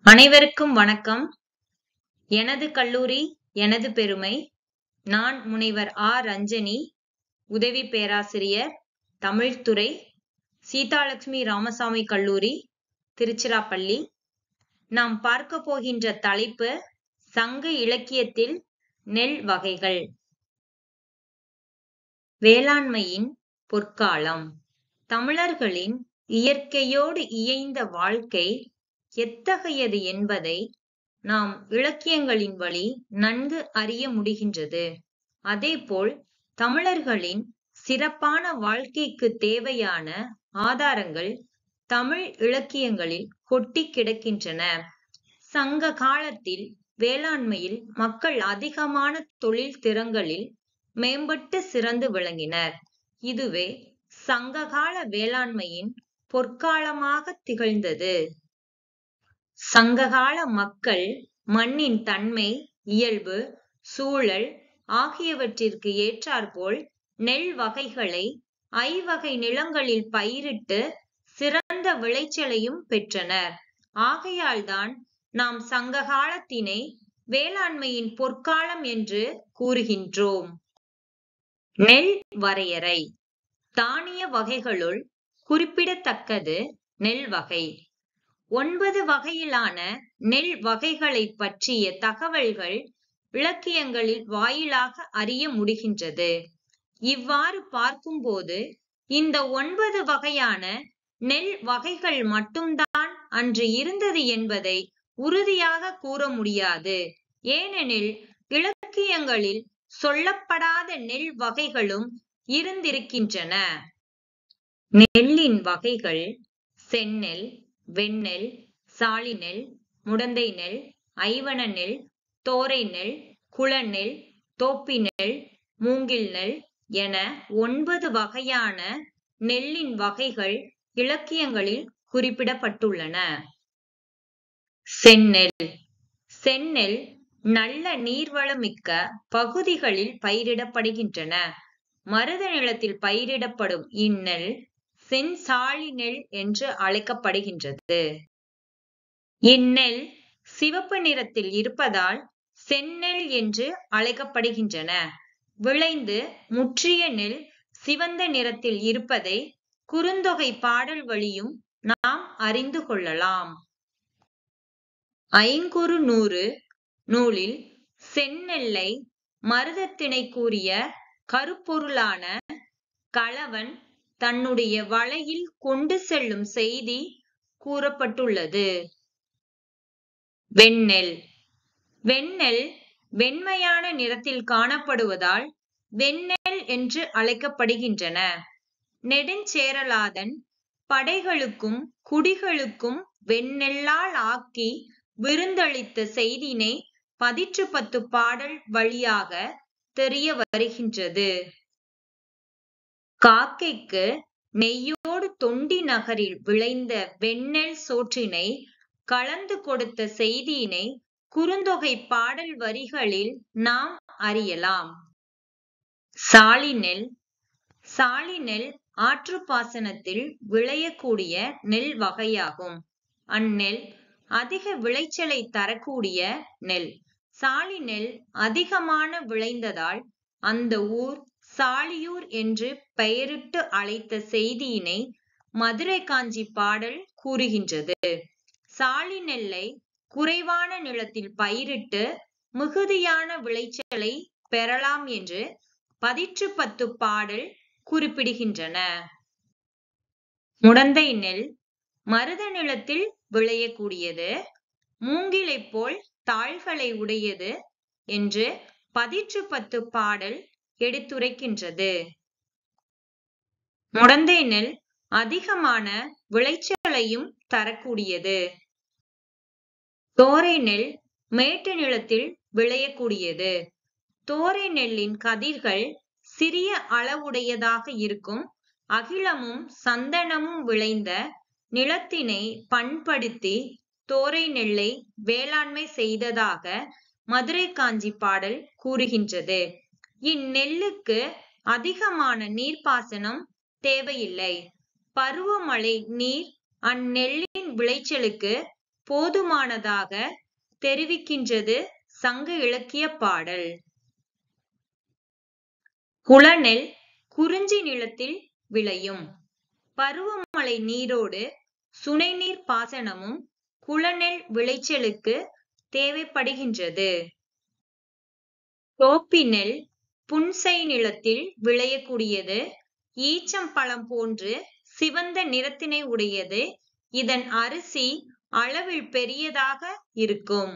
அனைவருக்கும் வணக்கம். எனது கல்லூரி எனது பெருமை. நான் முனைவர் ரஞ்சனி, உதவி பேராசிரியர், தமிழ்துறை, சீதாலட்சுமி ராமசாமி கல்லூரி, திருச்சிராப்பள்ளி. நாம் பார்க்க போகின்ற தலைப்பு சங்க இலக்கியத்தில் நெல் வகைகள். வேளாண்மையின் பொற்காலம். தமிழர்களின் இயற்கையோடு இயைந்த வாழ்க்கை எத்தகையது என்பதை நாம் இலக்கியங்களின் வழி நன்கு அறிய முடிகின்றது. அதேபோல் தமிழர்களின் சிறப்பான வாழ்க்கைக்கு தேவையான ஆதாரங்கள் தமிழ் இலக்கியங்களில் கொட்டி கிடக்கின்றன. சங்க காலத்தில் வேளாண்மையில் மக்கள் அதிகமான தொழில் திறன்களில் மேம்பட்டு சிறந்து விளங்கினர். இதுவே சங்ககால வேளாண்மையின் பொற்காலமாக திகழ்ந்தது. சங்ககால மக்கள் மண்ணின் தன்மை, இயல்பு, சூழல் ஆகியவற்றிற்கு ஏற்றாற்போல் நெல் வகைகளை ஐவகை நிலங்களில் பயிரிட்டு சிறந்த விளைச்சலையும் பெற்றனர். ஆகையால்தான் நாம் சங்ககாலத்தினை வேளாண்மையின் பொற்காலம் என்று கூறுகின்றோம். நெல் வரையறை. தானிய வகைகளுள் குறிப்பிடத்தக்கது நெல் வகை. 9 வகையிலான நெல் வகைகளை பற்றிய தகவல்கள் இலக்கியங்களில் வாயிலாக அறிய முடிகின்றது. இவ்வாறு பார்க்கும்போது இந்த 9 வகையான நெல் வகைகள் மட்டும்தான் அன்று இருந்தது என்பதை உறுதியாக கூற முடியாது. ஏனெனில் இலக்கியங்களில் சொல்லப்படாத நெல் வகைகளும் இருந்திருக்கின்றன. நெல்லின் வகைகள் செந்நெல், வெண்ணெல், சாலிநெல், முடந்தை நெல், ஐவன நெல், தோரை நெல், குளநெல், தோப்பிநெல், மூங்கில் நெல் என 9 வகையான நெல்லின் வகைகள் இலக்கியங்களில் குறிப்பிடப்பட்டுள்ளன. செந்நெல். செந்நெல் நல்ல நீர்வளமிக்க பகுதிகளில் பயிரிடப்படுகின்றன. மருத நிலத்தில் பயிரிடப்படும் இந்நெல் செஞ்சாலி நெல் என்று அழைக்கப்படுகின்றது. இந்நெல் சிவப்பு நிறத்தில் இருப்பதால் செந்நெல் என்று அழைக்கப்படுகின்றன. விளைந்து முற்றிய நெல் சிவந்த நிறத்தில் இருப்பதை குறுந்தொகை பாடல் வழியும் நாம் அறிந்து கொள்ளலாம். ஐங்குறுநூறு நூலில் செந்நெல்லை மருதத்திணை கூறிய கருப்பொருளான கலவன் தன்னுடைய வலையில் கொண்டு செல்லும் செய்தி கூறப்பட்டுள்ளது. வெண்ணெல். வெண்ணெல் வெண்மையான நிறத்தில் காணப்படுவதால் வெண்ணெல் என்று அழைக்கப்படுகின்றன. நெடுஞ்சேரலாதன் படைகளுக்கும் குடிகளுக்கும் வெண்ணெல்லால் ஆக்கி விருந்தளித்த செய்தினை 10 பாடல் வழியாக தெரிய வருகின்றது. காக்கைக்கு நெய்யோடு தொண்டி நகரில் விளைந்த வெண்ணெல் சோற்றினை கலந்து கொடுத்த செய்தியினை குறுந்தொகை பாடல் வரிகளில் நாம் அறியலாம். சாலிநெல். சாலிநெல் ஆற்றுப்பாசனத்தில் விளையக்கூடிய நெல் வகையாகும். அந்நெல் அதிக விளைச்சலை தரக்கூடிய நெல். சாலிநெல் அதிகமான விளைந்ததால் அந்த ஊர் சாலியூர் என்று பெயரிட்டு அழைத்த செய்தியினை மதுரை காஞ்சி பாடல் கூறுகின்றது. சாலி நெல்லை குறைவான நிலத்தில் பயிரிட்டு மிகுதியான விளைச்சலை பெறலாம் என்று 10 பாடல் குறிப்பிடுகின்றன. முடந்தை நெல் மருத நிலத்தில் விளையக்கூடியது, மூங்கிலை போல் தாள்களை உடையது என்று 10 பாடல் எடுத்துரைக்கின்றது. முடந்தை நெல் அதிகமான விளைச்சலையும் தரக்கூடியது. தோரை நெல் மேட்டு நிலத்தில் விளையக்கூடியது. தோரை நெல்லின் கதிர்கள் சிறிய அளவுடையதாக இருக்கும். அகிலமும் சந்தனமும் விளைந்த நிலத்தினை பண்படுத்தி தோரை நெல்லை வேளாண்மை செய்ததாக மதுரை காஞ்சி பாடல் கூறுகின்றது. இந்நெல்லுக்கு அதிகமான நீர்ப்பாசனம் தேவையில்லை. பருவமழை நீர் அந்நெல்லின் விளைச்சலுக்கு போதுமானதாக தெரிவிக்கின்றது சங்க இலக்கிய பாடல். குளநெல் குறிஞ்சி நிலத்தில் விளையும். பருவமழை நீரோடு சுனைநீர் பாசனமும் குளநெல் விளைச்சலுக்கு தேவைப்படுகின்றது. தோப்பி நெல் புன்செய் நிலத்தில் விளையக்கூடியது. ஈச்சம்பழம் போன்று சிவந்த நிறத்தினை உடையது. இதன் அரிசி அளவில் பெரியதாக இருக்கும்.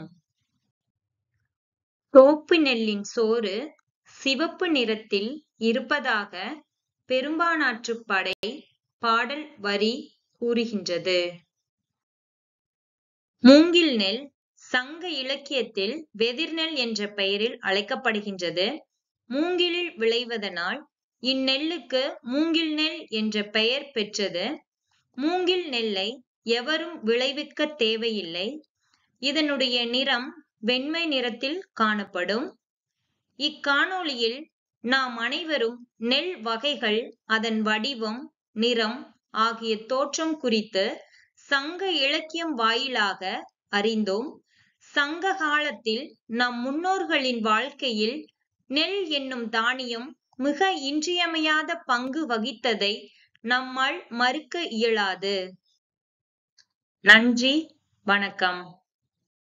தோப்பு நெல்லின் சோறு சிவப்பு நிறத்தில் இருப்பதாக பெரும்பானாற்றுப்படை பாடல் வரி கூறுகின்றது. மூங்கில் நெல் சங்க இலக்கியத்தில் வெதிர்நெல் என்ற பெயரில் அழைக்கப்படுகின்றது. மூங்கிலில் விளைவதனால் இந்நெல்லுக்கு மூங்கில் நெல் என்ற பெயர் பெற்றது. மூங்கில் நெல்லை எவரும் விளைவிக்க தேவையில்லை. இதனுடைய நிறம் வெண்மை நிறத்தில் காணப்படும். இக்காணொளியில் நாம் அனைவரும் நெல் வகைகள், அதன் வடிவம், நிறம் ஆகிய தோற்றம் குறித்து சங்க இலக்கியம் வாயிலாக அறிந்தோம். சங்க காலத்தில் நம் முன்னோர்களின் வாழ்க்கையில் நெல் என்னும் தானியம் மிக இன்றியமையாத பங்கு வகித்ததை நம்மால் மறுக்க இயலாது. நன்றி, வணக்கம்.